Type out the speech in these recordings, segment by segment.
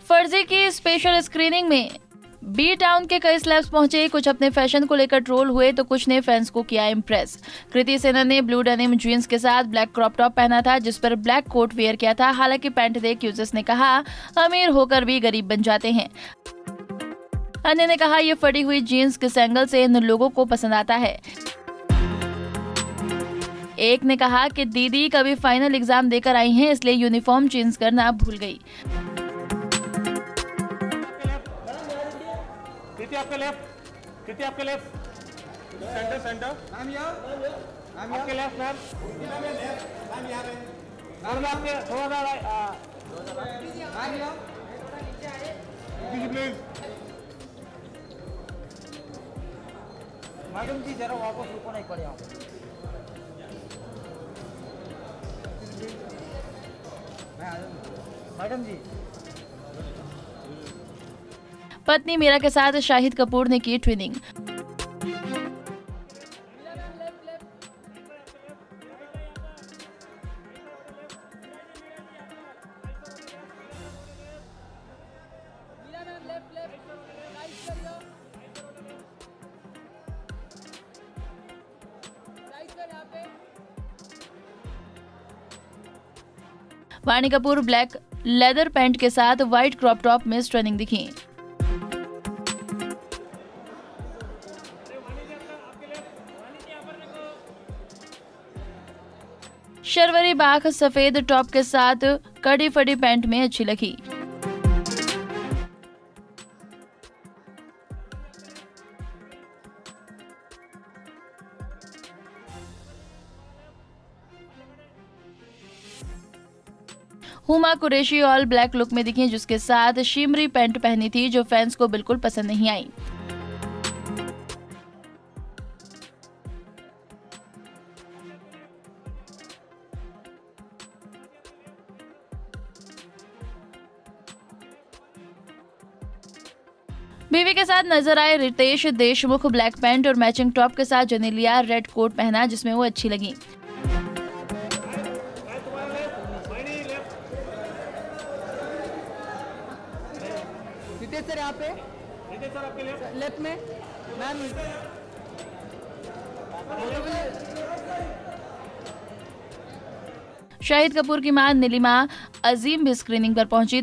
फर्जी की special screening में बी टाउन के कई सेलेब्स पहुंचे। कुछ अपने फैशन को लेकर ट्रोल हुए तो कुछ ने फैंस को किया इम्प्रेस। कृति सेनन ने ब्लू डेनिम जीन्स के साथ ब्लैक क्रॉप टॉप पहना था, जिस पर ब्लैक कोट वेयर किया था। हालांकि पैंट देख यूजर्स ने कहा, अमीर होकर भी गरीब बन जाते हैं। अन्य ने कहा, ये फटी हुई जीन्स किस एंगल से इन लोगों को पसंद आता है। एक ने कहा कि दीदी कभी फाइनल एग्जाम देकर आई हैं, इसलिए यूनिफॉर्म चेंज करना भूल गई। कृति आपके लेफ्ट सेंटर मैम आपके लेफ्ट मैम आपके थोड़ा प्लीज मैडम जी जरा वापस रुको, नहीं पड़े आप मैडम जी। पत्नी मीरा के साथ शाहिद कपूर ने की twinning. Vani Kapoor black leather pant के साथ व्हाइट क्रॉप टॉप में स्टनिंग दिखी। शर्वरी बाख सफेद टॉप के साथ कड़ी फटी पैंट में अच्छी लगी। Huma Qureshi all black look में दिखी, जिसके साथ शिमरी पैंट पहनी थी, जो फैंस को बिल्कुल पसंद नहीं आई। बीवी के साथ नजर आए रितेश देशमुख ब्लैक पैंट और मैचिंग टॉप के साथ जनेलिया रेड कोट पहना, जिसमें वो अच्छी लगी। सर यहाँ पे सर आपके लेफ्ट में मैम। शाहिद कपूर की मां नीलिमा अजीम भी स्क्रीनिंग पर पहुंची।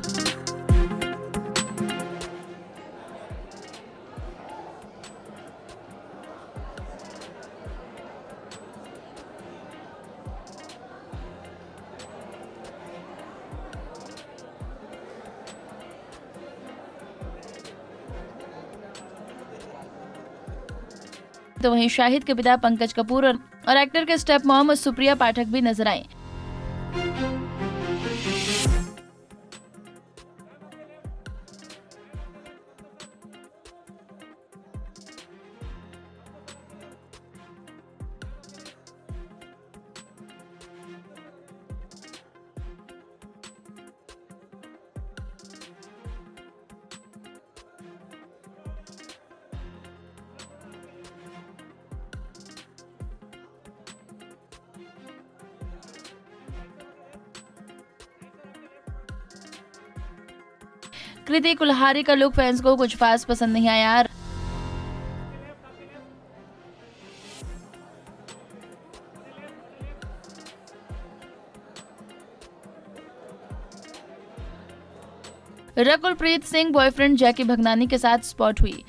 तो वहीं शाहिद के पिता पंकज कपूर और एक्टर के स्टेप मॉम सुप्रिया पाठक भी नजर आए। कृति कुल्हारी का लुक फैंस को कुछ खास पसंद नहीं आया। रकुलप्रीत सिंह बॉयफ्रेंड जैकी भगनानी के साथ स्पॉट हुई।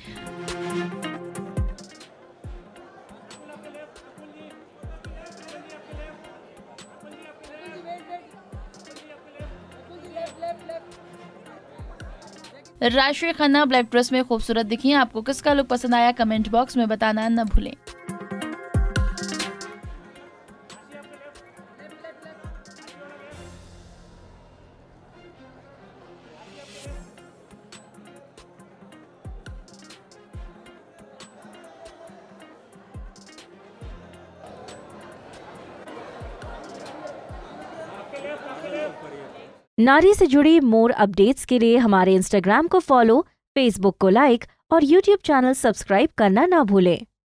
राशि खन्ना ब्लैक ड्रेस में खूबसूरत दिखी। आपको किसका लुक पसंद आया, कमेंट बॉक्स में बताना न भूलें। नारी से जुड़ी मोर अपडेट्स के लिए हमारे इंस्टाग्राम को फॉलो, फेसबुक को लाइक और यूट्यूब चैनल सब्सक्राइब करना ना भूलें।